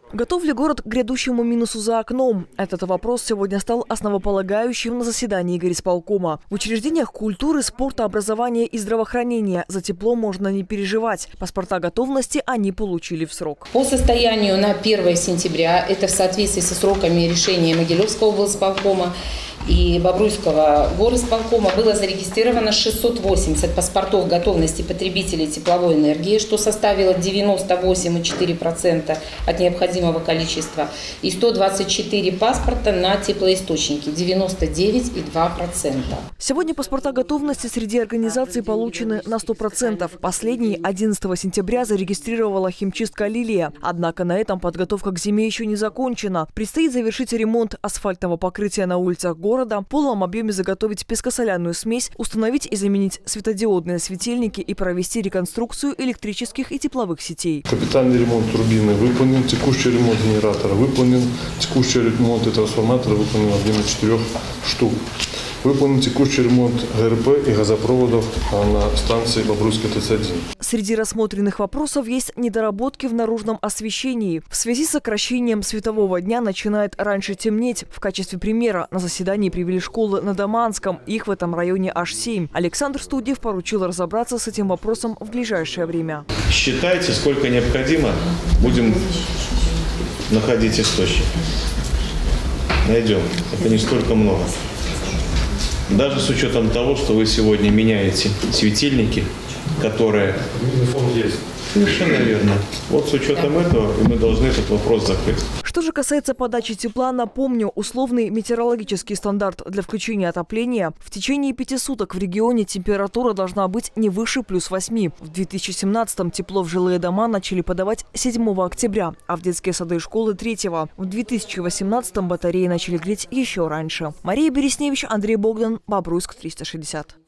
Готов ли город к грядущему минусу за окном? Этот вопрос сегодня стал основополагающим на заседании горисполкома. В учреждениях культуры, спорта, образования и здравоохранения за тепло можно не переживать. Паспорта готовности они получили в срок. По состоянию на 1 сентября, это в соответствии со сроками решения Могилевского облсполкома и Бобруйского горисполкома, было зарегистрировано 680 паспортов готовности потребителей тепловой энергии, что составило 98,4% от необходимого количества, и 124 паспорта на теплоисточники, 99,2%. Сегодня паспорта готовности среди организаций получены на 100%. Последний 11 сентября зарегистрировала химчистка «Лилия». Однако на этом подготовка к зиме еще не закончена. Предстоит завершить ремонт асфальтного покрытия на улицах города, в полном объеме заготовить пескосоляную смесь, установить и заменить светодиодные светильники и провести реконструкцию электрических и тепловых сетей. Капитальный ремонт турбины выполнен, текущий ремонт генератора выполнен, текущий ремонт трансформатора выполнен в объеме 4 штук. Выполнен текущий ремонт ГРП и газопроводов на станции Бобруйская 31. Среди рассмотренных вопросов есть недоработки в наружном освещении. В связи с сокращением светового дня начинает раньше темнеть. В качестве примера на заседании привели школы на Даманском. Их в этом районе аж 7. Александр Студьев поручил разобраться с этим вопросом в ближайшее время. Считайте, сколько необходимо. Будем находить источник. Найдем. Это не столько много. Даже с учетом того, что вы сегодня меняете светильники, которые... Есть. Совершенно верно. Вот с учетом этого мы должны этот вопрос закрыть. Что же касается подачи тепла, напомню, условный метеорологический стандарт для включения отопления: в течение 5 суток в регионе температура должна быть не выше +8. В 2017-м тепло в жилые дома начали подавать 7 октября, а в детские сады и школы 3-го. В 2018-м батареи начали греть еще раньше. Мария Бересневич, Андрей Богдан, Бобруйск, 360.